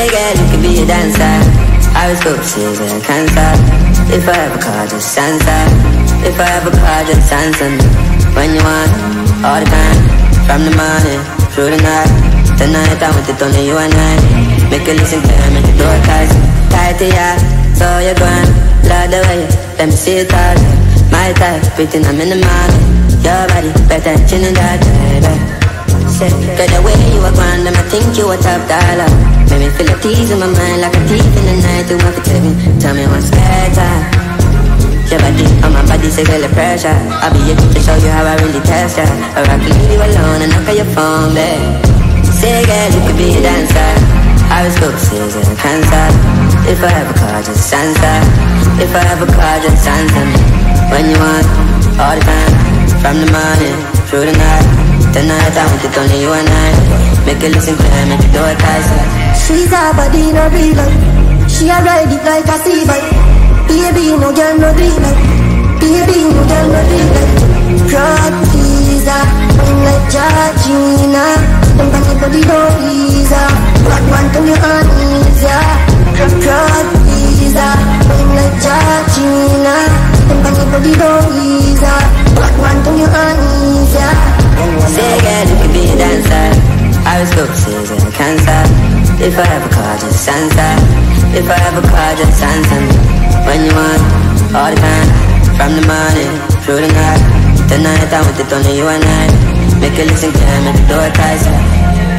girl, you could be a dancer. Horoscope says I cancer. If I ever call, just answer. If I ever call, just answer me. When you want, all the time. From the morning, through the night. Tonight I want it only you and I. Make you listen to me, make you do it tight. Tight to ya, so you're gone. Love the way, let me see it all. My type, pretty I'm in the morning. Your body, better chin in that, baby. Get the way you are grand, I think you a top dollar. Make me feel a tease in my mind like a thief in the night. You want to tell me what's better. Your body on my body, say girl the pressure. I'll be here to show you how I really test ya. Or I can leave you alone and knock on your phone, babe. Say girl, you could be a dancer. Horoscope says I cancer. If I ever call, just answer. If I ever call, just answer me. When you want, all the time. From the morning, through the night. Tonight I want it only you and I. Make you listen to her, make you do it twice. She's a body in a real life. She a ride it like a sea bike. Baby, no girl no do it like. Baby, no girl no do it like. Crowd pleaser, I'm like Georgina. Don't panic body don't ease her. Black one to your knees, yeah. Crowd pleaser, I'm like Georgina. Don't panic body don't ease her. Black one to your knees, yeah. Say girl, you could be a dancer. Horoscope says I cancer. If I ever call, just answer. If I ever call, just answer me. When you want, all the time. From the morning, through the night. Tonight I want it only you and I. Make you listen to her, make you do it twice.